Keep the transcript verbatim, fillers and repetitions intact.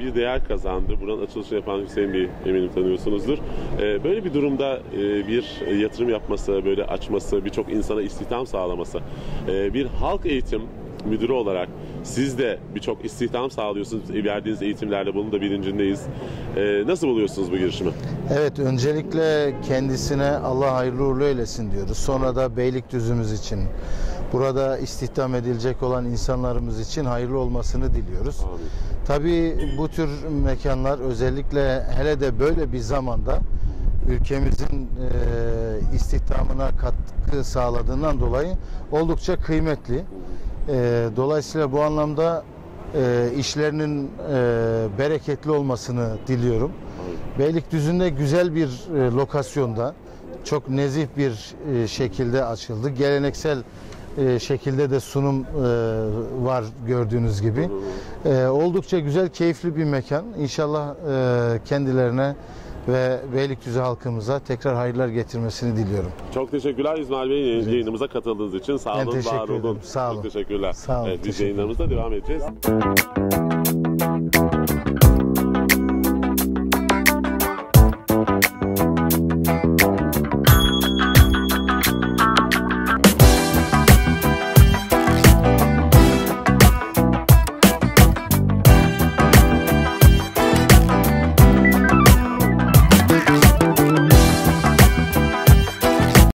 bir değer kazandı. Buranın açılışını yapan Hüseyin Bey eminim tanıyorsunuzdur. E, böyle bir durumda e, bir yatırım yapması, böyle açması, birçok insana istihdam sağlaması, e, bir halk eğitim müdürü olarak siz de birçok istihdam sağlıyorsunuz. Verdiğiniz eğitimlerle bunun da bilincindeyiz. Ee, nasıl buluyorsunuz bu girişimi? Evet, öncelikle kendisine Allah hayırlı uğurlu eylesin diyoruz. Sonra da Beylikdüzü'müz için, burada istihdam edilecek olan insanlarımız için hayırlı olmasını diliyoruz. Amin. Tabii bu tür mekanlar özellikle hele de böyle bir zamanda ülkemizin e, istihdamına katkı sağladığından dolayı oldukça kıymetli. E, dolayısıyla bu anlamda e, işlerinin e, bereketli olmasını diliyorum. Beylikdüzü'nde güzel bir e, lokasyonda, çok nezih bir e, şekilde açıldı. Geleneksel e, şekilde de sunum e, var gördüğünüz gibi. E, oldukça güzel, keyifli bir mekan. İnşallah e, kendilerine ve Beylikdüzü halkımıza tekrar hayırlar getirmesini diliyorum. Çok teşekkürler İsmail Bey, evet. Yayınımıza katıldığınız için. Sağ olun, var olun. Sağ olun. Çok teşekkürler. Sağ olun. Evet, biz Teşekkür yayınlarımızda devam edeceğiz.